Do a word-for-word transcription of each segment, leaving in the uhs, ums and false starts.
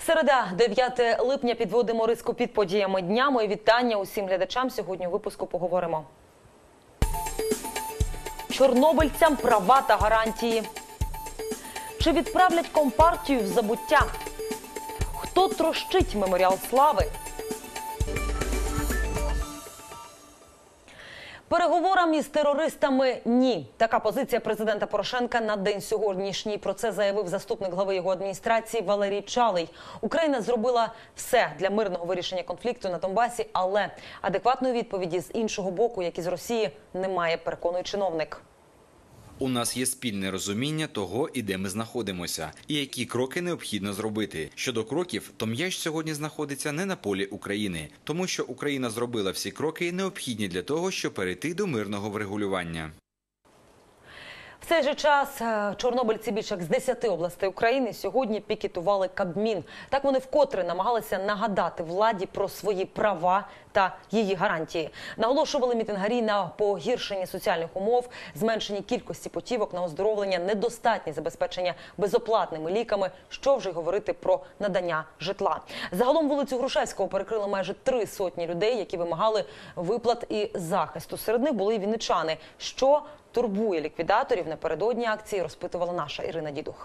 Середа, дев'яте липня, підводимо риску під подіями дня. Мої вітання усім глядачам. Сьогодні у випуску поговоримо. Чорнобильцям права та гарантії. Чи відправлять Компартію в забуття? Хто трощить меморіал слави? Переговорам із терористами – ні. Така позиція президента Порошенка на день сьогоднішній. Про це заявив заступник глави його адміністрації Валерій Чалий. Україна зробила все для мирного вирішення конфлікту на Донбасі, але адекватної відповіді з іншого боку, як і з Росії, немає, переконує чиновник. У нас є спільне розуміння того, і де ми знаходимося, і які кроки необхідно зробити. Щодо кроків, то м'яч сьогодні знаходиться не на полі України, тому що Україна зробила всі кроки, необхідні для того, щоб перейти до мирного врегулювання. В цей же час чорнобильці більше як з десяти областей України сьогодні пікетували Кабмін. Так вони вкотре намагалися нагадати владі про свої права та її гарантії. Наголошували мітингарі на погіршенні соціальних умов, зменшенні кількості путівок на оздоровлення, недостатні забезпечення безоплатними ліками, що вже й говорити про надання житла. Загалом вулицю Грушевського перекрили майже три сотні людей, які вимагали виплат і захисту. Серед них були і вінничани. Що турбує ліквідаторів напередодні акції, розпитувала наша Ірина Дідух.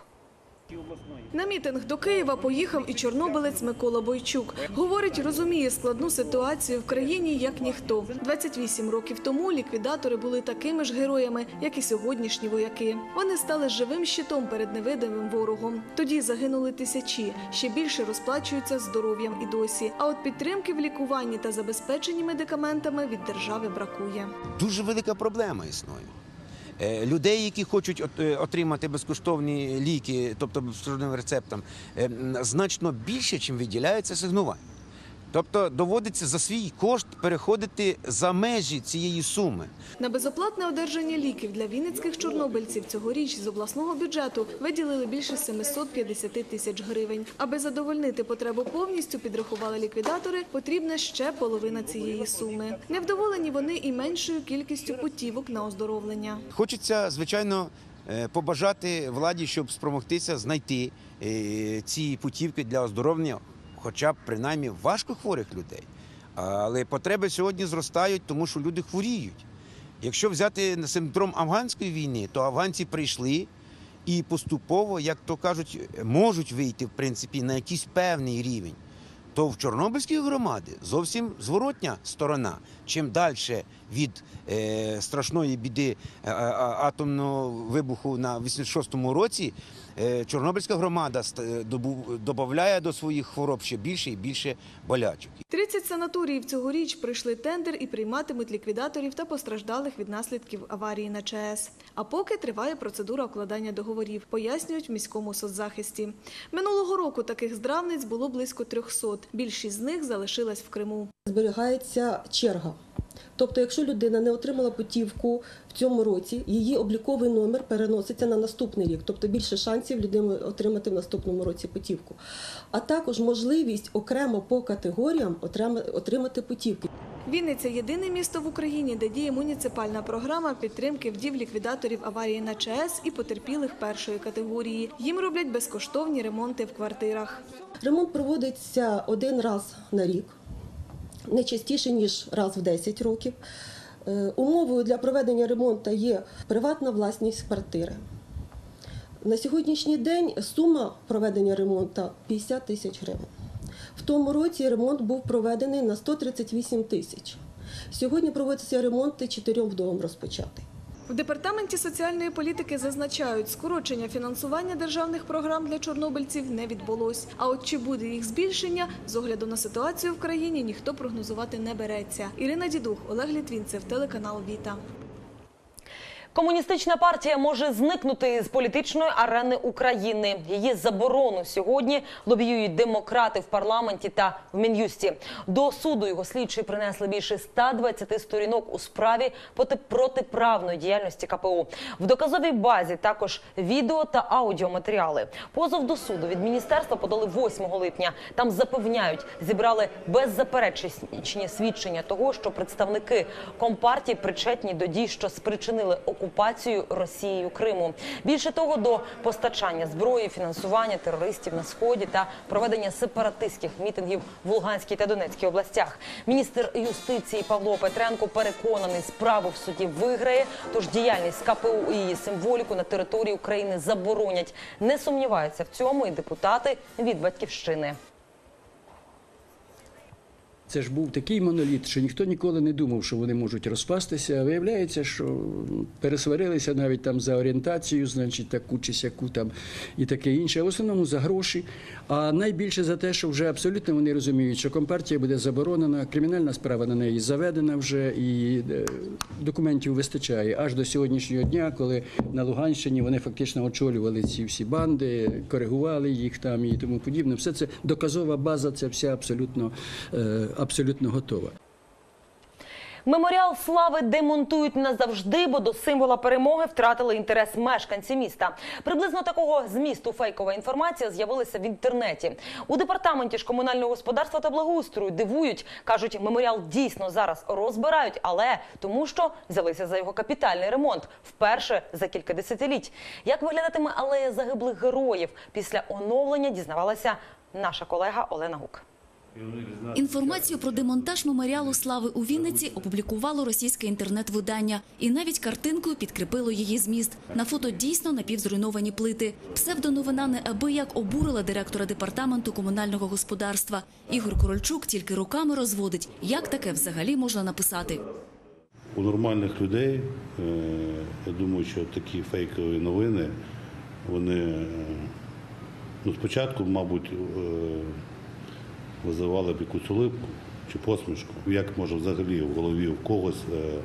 На мітинг до Києва поїхав і чорнобилець Микола Бойчук. Говорить, розуміє складну ситуацію в країні як ніхто. двадцять вісім років тому ліквідатори були такими ж героями, як і сьогоднішні вояки. Вони стали живим щитом перед невидимим ворогом. Тоді загинули тисячі, ще більше розплачуються здоров'ям і досі. А от підтримки в лікуванні та забезпеченні медикаментами від держави бракує. Дуже велика проблема існує. Людей, які хочуть отримати безкоштовні ліки, тобто безкоштовним рецептом, значно більше, чим виділяється асигнувань. Тобто доводиться за свій кошт переходити за межі цієї суми. На безоплатне одержання ліків для вінницьких чорнобильців цьогоріч з обласного бюджету виділили більше семисот п'ятдесят тисяч гривень. Аби задовольнити потребу повністю, підрахували ліквідатори, потрібна ще половина цієї суми. Невдоволені вони і меншою кількістю путівок на оздоровлення. Хочеться, звичайно, побажати владі, щоб спромогтися знайти ці путівки для оздоровлення, хоча б принаймні важкохворих людей. Але потреби сьогодні зростають, тому що люди хворіють. Якщо взяти симптом афганської війни, то афганці прийшли і поступово, як то кажуть, можуть вийти, в принципі, на якийсь певний рівень. То в Чорнобильській громаді зовсім зворотня сторона. Чим далі від е, страшної біди е, атомного вибуху на вісімдесят шостому році, е, Чорнобильська громада додає до своїх хвороб ще більше і більше болячок. тридцять санаторіїв цьогоріч пройшли тендер і прийматимуть ліквідаторів та постраждалих від наслідків аварії на ЧАЕС. А поки триває процедура укладання договорів, пояснюють в міському соцзахисті. Минулого року таких здравниць було близько трьохсот. Більшість з них залишилась в Криму. Зберігається черга. Тобто, якщо людина не отримала путівку в цьому році, її обліковий номер переноситься на наступний рік. Тобто більше шансів людини отримати в наступному році путівку. А також можливість окремо по категоріям отримати путівки. Вінниця – єдине місто в Україні, де діє муніципальна програма підтримки вдів ліквідаторів аварії на ЧАЕС і потерпілих першої категорії. Їм роблять безкоштовні ремонти в квартирах. Ремонт проводиться один раз на рік, не частіше, ніж раз в десять років. Умовою для проведення ремонту є приватна власність квартири. На сьогоднішній день сума проведення ремонту – п'ятдесят тисяч гривень. В тому році ремонт був проведений на сто тридцять вісім тисяч. Сьогодні проводиться ремонт чотирьом вдовам розпочатий. В Департаменті соціальної політики зазначають, скорочення фінансування державних програм для чорнобильців не відбулось. А от чи буде їх збільшення, з огляду на ситуацію в країні, ніхто прогнозувати не береться. Ірина Дідух, Олег Літвінцев, телеканал Віта. Комуністична партія може зникнути з політичної арени України. Її заборону сьогодні лобіюють демократи в парламенті та в Мін'юсті. До суду його слідчі принесли більше ста двадцяти сторінок у справі протиправної діяльності ка пе у. В доказовій базі також відео та аудіоматеріали. Позов до суду від міністерства подали восьмого липня. Там запевняють, зібрали беззаперечні свідчення того, що представники Компартії причетні до дій, що спричинили окупацію окупацією Росією Криму. Більше того, до постачання зброї, фінансування терористів на Сході та проведення сепаратистських мітингів в Луганській та Донецькій областях. Міністр юстиції Павло Петренко переконаний, справу в суді виграє, тож діяльність ка пе у і її символіку на території України заборонять. Не сумніваються в цьому і депутати від «Батьківщини». Це ж був такий моноліт, що ніхто ніколи не думав, що вони можуть розпастися. Виявляється, що пересварилися навіть там за орієнтацію, значить, таку чи сяку там і таке інше. А в основному за гроші. А найбільше за те, що вже абсолютно вони розуміють, що Компартія буде заборонена, кримінальна справа на неї заведена вже і документів вистачає. Аж до сьогоднішнього дня, коли на Луганщині вони фактично очолювали ці всі банди, коригували їх там і тому подібне. Все це доказова база, це вся абсолютно абсолютно готова. Меморіал слави демонтують назавжди, бо до символа перемоги втратили інтерес мешканці міста. Приблизно такого змісту фейкова інформація з'явилася в інтернеті. У департаменті ж комунального господарства та благоустрою дивують. Кажуть, меморіал дійсно зараз розбирають, але тому що взялися за його капітальний ремонт. Вперше за кілька десятиліть. Як виглядатиме алея загиблих героїв? Після оновлення дізнавалася наша колега Олена Гук. Інформацію про демонтаж меморіалу слави у Вінниці опублікувало російське інтернет-видання. І навіть картинкою підкріпило її зміст. На фото дійсно напівзруйновані плити. Псевдоновина неабияк обурила директора департаменту комунального господарства. Ігор Корольчук тільки руками розводить, як таке взагалі можна написати. У нормальних людей, я думаю, що такі фейкові новини, вони ну, спочатку, мабуть, визивали б якусь улипку чи посмішку. Як може взагалі в голові у когось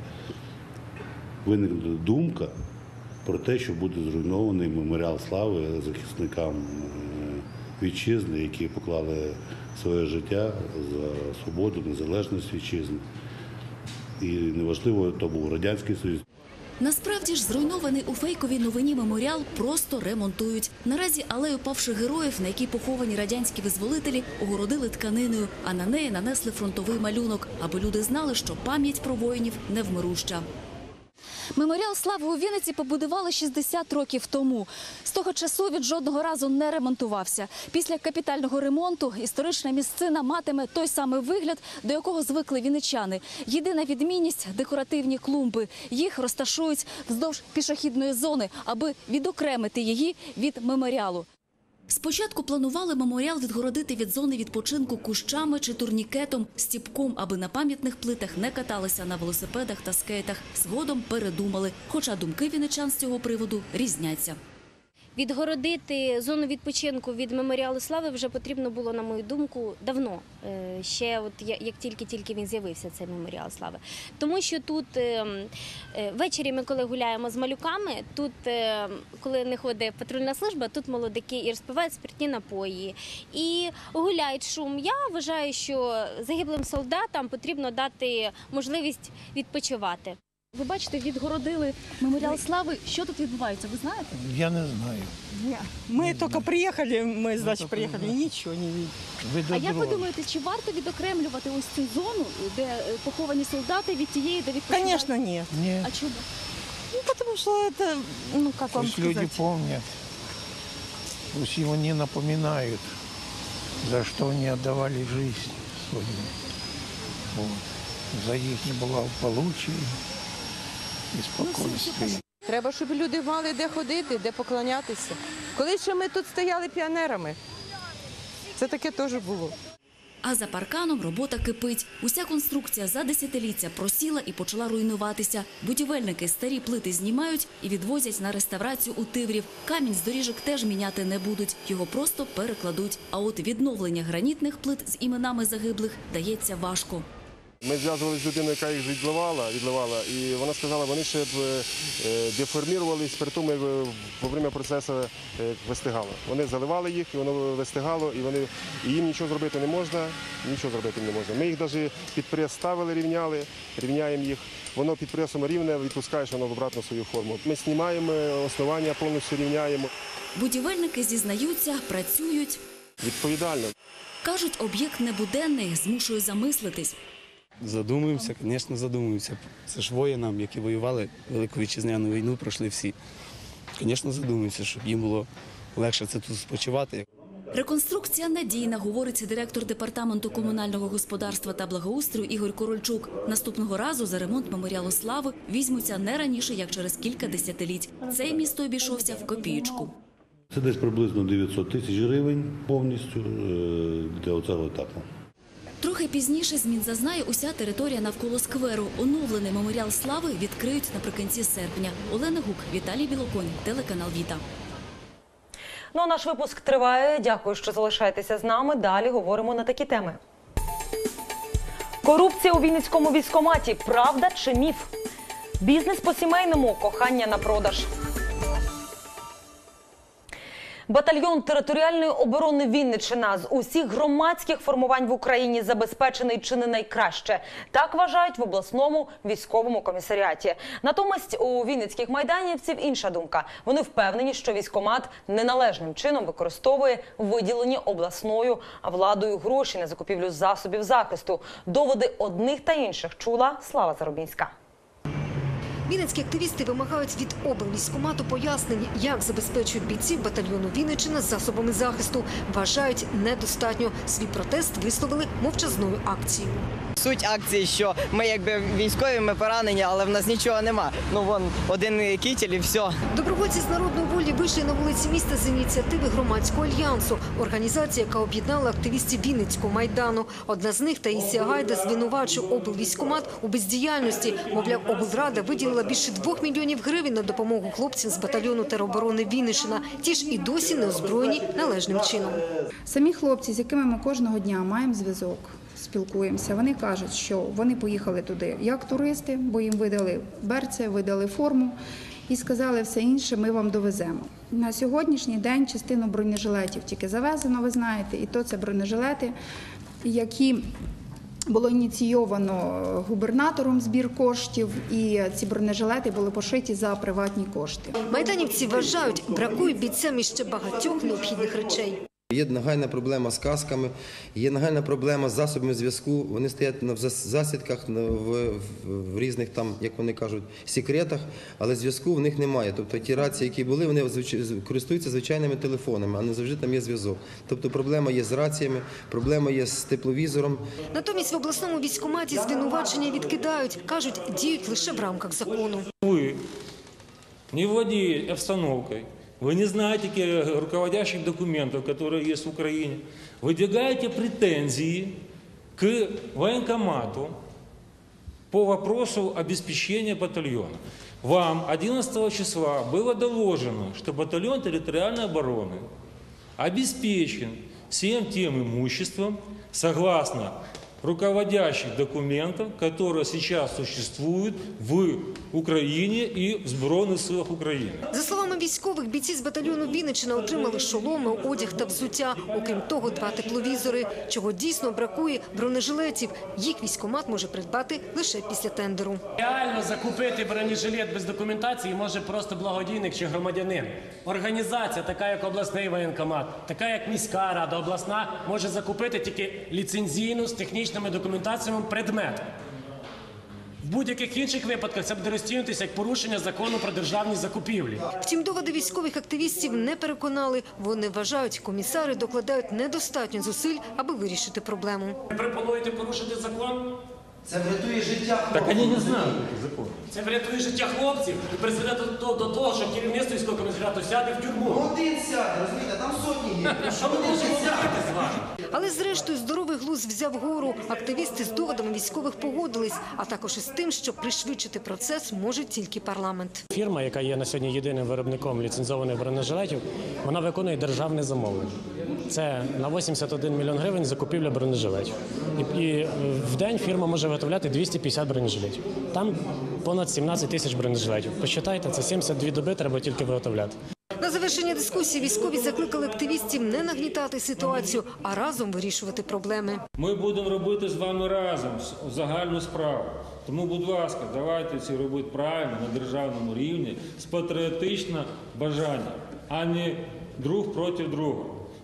виникнути думка про те, що буде зруйнований меморіал слави захисникам вітчизни, які поклали своє життя за свободу, незалежність вітчизни. І неважливо, то був Радянський Союз. Насправді ж зруйнований у фейковій новині меморіал просто ремонтують. Наразі алею павших героїв, на якій поховані радянські визволителі, огородили тканиною, а на неї нанесли фронтовий малюнок, аби люди знали, що пам'ять про воїнів невмируща. Меморіал слави у Вінниці побудували шістдесят років тому. З того часу він жодного разу не ремонтувався. Після капітального ремонту історична місцина матиме той самий вигляд, до якого звикли вінничани. Єдина відмінність – декоративні клумби. Їх розташують вздовж пішохідної зони, аби відокремити її від меморіалу. Спочатку планували меморіал відгородити від зони відпочинку кущами чи турнікетом, стіпком, аби на пам'ятних плитах не каталися на велосипедах та скейтах. Згодом передумали, хоча думки вінничан з цього приводу різняться. Відгородити зону відпочинку від меморіалу слави вже потрібно було, на мою думку, давно. Ще от як тільки-тільки він з'явився, цей меморіал слави. Тому що тут ввечері ми, коли гуляємо з малюками, тут, коли не ходить патрульна служба, тут молодики і розпивають спиртні напої, і гуляють шум. Я вважаю, що загиблим солдатам потрібно дати можливість відпочивати. Ви бачите, відгородили меморіал слави. Що тут відбувається, ви знаєте? Я не знаю. Мы только приехали, мы, значит, приехали, ничего не видим. А як ви думаєте, чи варто відокремлювати ось цю зону, де поховані солдати, від тієї, де відпочивають? Конечно, нет. Нет. А чому? Ну, потому что это, ну, как вам Пусть сказать? люди помнят, пусть его не напоминают, за что они отдавали жизнь свою. Вот. За их благополучие і спокійствие. Треба, щоб люди мали де ходити, де поклонятися. Коли ще ми тут стояли піонерами, це таке теж було. А за парканом робота кипить. Уся конструкція за десятиліття просіла і почала руйнуватися. Будівельники старі плити знімають і відвозять на реставрацію у Тиврів. Камінь з доріжок теж міняти не будуть, його просто перекладуть. А от відновлення гранітних плит з іменами загиблих дається важко. Ми зв'язувалися з людиною, яка їх відливала, відливала, і вона сказала, вони ще деформувалися при тому, як во время процесу вистигало. Вони заливали їх, і воно вистигало, і, вони, і їм нічого зробити не можна, нічого зробити не можна. Ми їх навіть під прес ставили, рівняли, рівняємо їх. Воно під пресом рівне, відпускаєш воно в обратну свою форму. Ми знімаємо основання, повністю рівняємо. Будівельники зізнаються, працюють. Відповідально. Кажуть, об'єкт небуденний, змушує замислитись. Задумуємося, звісно, задумуємося. Це ж воїнам, які воювали Велику Вітчизняну війну, пройшли всі. Звісно, задумуємося, щоб їм було легше це тут спочивати. Реконструкція надійна, говорить директор департаменту комунального господарства та благоустрою Ігор Корольчук. Наступного разу за ремонт меморіалу слави візьмуться не раніше, як через кілька десятиліть. Цей місто обійшовся в копієчку. Це десь приблизно дев'ятсот тисяч гривень повністю для цього етапу. Трохи пізніше змін зазнає уся територія навколо скверу. Оновлений меморіал слави відкриють наприкінці серпня. Олена Гук, Віталій Білоконь, телеканал Віта. Ну а наш випуск триває. Дякую, що залишаєтеся з нами. Далі говоримо на такі теми. Корупція у Вінницькому військкоматі. Правда чи міф? Бізнес по-сімейному. Кохання на продаж. Батальйон територіальної оборони Вінниччина з усіх громадських формувань в Україні забезпечений чи не найкраще. Так вважають в обласному військовому комісаріаті. Натомість у вінницьких майданівців інша думка. Вони впевнені, що військкомат неналежним чином використовує виділені обласною владою гроші на закупівлю засобів захисту. Доводи одних та інших чула Слава Заробінська. Вінницькі активісти вимагають від облвійськкомату пояснень, як забезпечують бійців батальйону Вінниччина засобами захисту. Вважають, недостатньо. Свій протест висловили мовчазною акцією. Суть акції, що ми якби військові, ми поранені, але в нас нічого нема. Ну, вон, один кітель і все. Добровольці з народної волі вийшли на вулиці міста з ініціативи Громадського альянсу. Організація, яка об'єднала активістів Вінницького Майдану. Одна з них, Таїсія Гайда, звинувачує облвійськкомат у бездіяльності. Мовляв, облрада виділила більше двох мільйонів гривень на допомогу хлопцям з батальйону тероборони Вінниччина. Ті ж і досі не озброєні належним чином. Самі хлопці, з якими ми кожного дня маємо зв'язок, спілкуємося, вони кажуть, що вони поїхали туди як туристи, бо їм видали берці, видали форму і сказали, все інше ми вам довеземо. На сьогоднішній день частину бронежилетів тільки завезено, ви знаєте, і то це бронежилети, які було ініційовано губернатором збір коштів, і ці бронежилети були пошиті за приватні кошти. Майданівці вважають, бракує бійцям іще багатьох необхідних речей. Є нагальна проблема з касками, є нагальна проблема з засобами зв'язку. Вони стоять в засідках, в, в різних там, як вони кажуть, секретах, але зв'язку в них немає. Тобто ті рації, які були, вони користуються звичайними телефонами, а не завжди там є зв'язок. Тобто проблема є з раціями, проблема є з тепловізором. Натомість в обласному військкоматі звинувачення відкидають. Кажуть, діють лише в рамках закону. Ви не владієте обстановкою. Вы не знаете руководящих документов, которые есть в Украине. Выдвигаете претензии к военкомату по вопросу обеспечения батальона. Вам одиннадцатого числа было доложено, что батальон территориальной обороны обеспечен всем тем имуществом, согласно руководящих документов, которые сейчас существуют в Україні і в Збройних силах України. За словами військових, бійці з батальйону Вінниччина отримали шоломи, одяг та взуття. Окрім того, два тепловізори. Чого дійсно бракує – бронежилетів. Їх військкомат може придбати лише після тендеру. Реально закупити бронежилет без документації може просто благодійник чи громадянин. Організація, така як обласний воєнкомат, така як міська рада, обласна, може закупити тільки ліцензійну з технічними документаціями предмет. В будь-яких інших випадках це буде розцінюватися як порушення закону про державні закупівлі. Втім, доводи військових активістів не переконали. Вони вважають, комісари докладають недостатньо зусиль, аби вирішити проблему. Ви пропонуєте порушити закон? Це врятує життя хлопців. Так вони не знають закон. Це врятує життя хлопців і призведе до, до, до того, що керівництво військового комісаріату сяде в тюрму. Один сяде, розумієте, там сотні є. Що ми можемо зробити з вами? Але зрештою здоровий глузд взяв гору. Активісти з доводами військових погодились, а також із тим, що пришвидшити процес може тільки парламент. Фірма, яка є на сьогодні єдиним виробником ліцензованих бронежилетів, вона виконує державне замовлення. Це на вісімдесят один мільйон гривень закупівля бронежилетів. І, і в день фірма може виготовляти двісті п'ятдесят бронежилетів. Там понад сімнадцять тисяч бронежилетів. Посчитайте, це сімдесят дві доби треба тільки виготовляти. На завершення дискусії військові закликали активістів не нагнітати ситуацію, а разом вирішувати проблеми. Ми будемо робити з вами разом загальну справу. Тому, будь ласка, давайте це робити правильно, на державному рівні, з патріотичним бажанням, а не друг проти друга.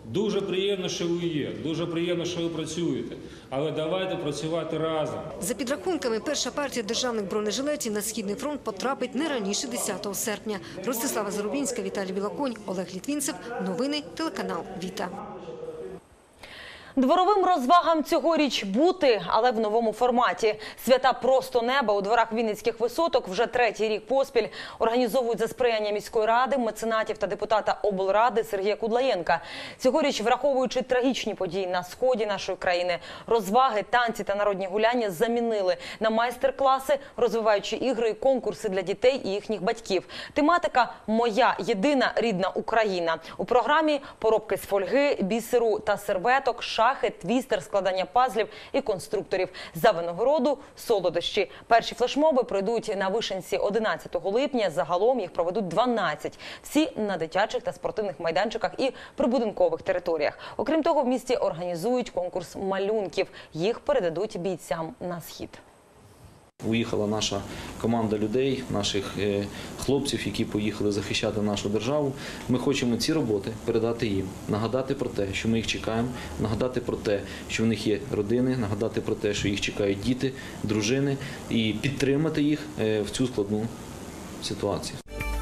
Дуже приємно, що ви є, дуже приємно, що ви працюєте, але давайте працювати разом. За підрахунками, перша партія державних бронежилетів на Східний фронт потрапить не раніше десятого серпня. Ростислава Зарубінська, Віталій Білоконь, Олег Літвінцев. Новини, телеканал «Віта». Дворовим розвагам цьогоріч бути, але в новому форматі. Свята просто неба у дворах Вінницьких висоток вже третій рік поспіль організовують за сприяння міської ради, меценатів та депутата облради Сергія Кудлаєнка. Цьогоріч, враховуючи трагічні події на сході нашої країни, розваги, танці та народні гуляння замінили на майстер-класи, розвиваючи ігри і конкурси для дітей і їхніх батьків. Тематика «Моя єдина рідна Україна». У програмі поробки з фольги, бісеру та серветок, шахи, твістер, складання пазлів і конструкторів. За винагороду – солодощі. Перші флешмоби пройдуть на Вишенці одинадцятого липня. Загалом їх проведуть дванадцять. Всі на дитячих та спортивних майданчиках і прибудинкових територіях. Окрім того, в місті організують конкурс малюнків. Їх передадуть бійцям на схід. Уїхала наша команда людей, наших хлопців, які поїхали захищати нашу державу. Ми хочемо ці роботи передати їм, нагадати про те, що ми їх чекаємо, нагадати про те, що в них є родини, нагадати про те, що їх чекають діти, дружини, і підтримати їх в цю складну ситуацію.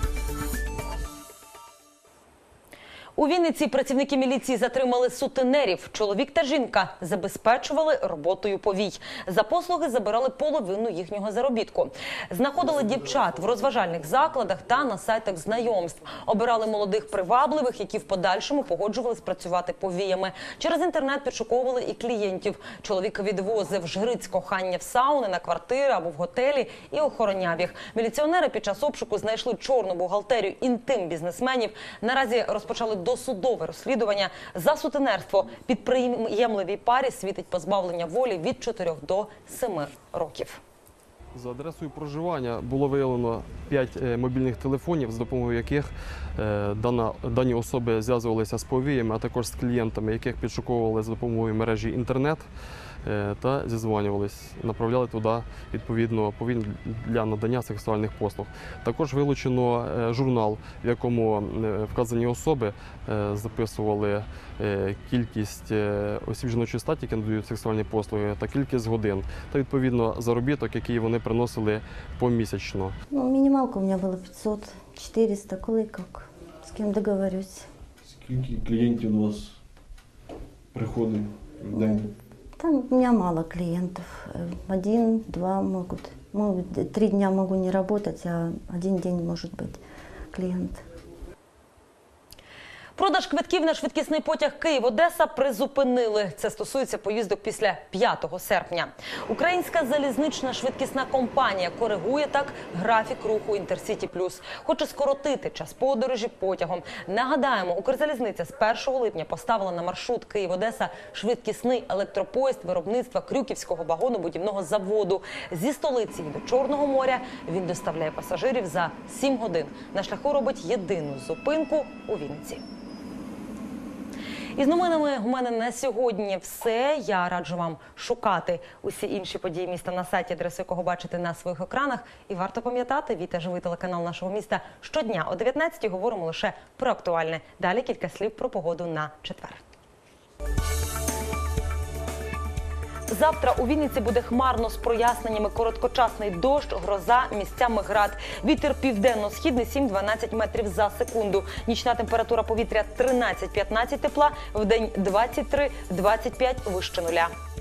У Вінниці працівники міліції затримали сутенерів. Чоловік та жінка забезпечували роботою повій. За послуги забирали половину їхнього заробітку. Знаходили дівчат в розважальних закладах та на сайтах знайомств. Обирали молодих привабливих, які в подальшому погоджувались працювати повіями. Через інтернет підшуковували і клієнтів. Чоловік відвозив жриць кохання в сауни, на квартири або в готелі і охороняв їх. Міліціонери під час обшуку знайшли чорну бухгалтерію інтим бізнесменів. Наразі розпочали досудове розслідування за сутенерство. Підприємливій парі світить позбавлення волі від чотирьох до семи років. За адресою проживання було виявлено п'ять мобільних телефонів, з допомогою яких дана, дані особи зв'язувалися з повіями, а також з клієнтами, яких підшуковували за допомогою мережі інтернет та зізванювались, направляли туди відповідно повінь для надання сексуальних послуг. Також вилучено журнал, в якому вказані особи записували кількість осіб жіночої статі, які надають сексуальні послуги, та кількість годин, та відповідно заробіток, який вони приносили помісячно. Ну, мінімалка у мене була п'ятсот - чотириста, коли як, з ким договорюсь. Скільки клієнтів у вас приходить в день? Там у меня мало клиентов. Один, два могут. Могут три дня могу не работать, а один день может быть клиент. Продаж квитків на швидкісний потяг Київ-Одеса призупинили. Це стосується поїздок після п'ятого серпня. Українська залізнична швидкісна компанія коригує так графік руху «Інтерсіті Плюс». Хоче скоротити час подорожі потягом. Нагадаємо, Укрзалізниця з першого липня поставила на маршрут Київ-Одеса швидкісний електропоїзд виробництва Крюківського вагонобудівного заводу. Зі столиці до Чорного моря він доставляє пасажирів за сім годин. На шляху робить єдину зупинку у Вінниці. І з новинами у мене на сьогодні все. Я раджу вам шукати усі інші події міста на сайті, адресу якого бачите на своїх екранах. І варто пам'ятати, Віта – живий телеканал нашого міста. Щодня о дев'ятнадцятій говоримо лише про актуальне. Далі кілька слів про погоду на четвер. Завтра у Вінниці буде хмарно з проясненнями, короткочасний дощ, гроза, місцями град. Вітер південно-східний сім - дванадцять метрів за секунду. Нічна температура повітря тринадцять - п'ятнадцять тепла, вдень двадцять три - двадцять п'ять вище нуля.